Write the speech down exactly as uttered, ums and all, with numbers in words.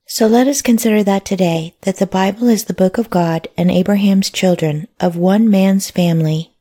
So let us consider that today, that the Bible is the book of God and Abraham's children, of one man's family,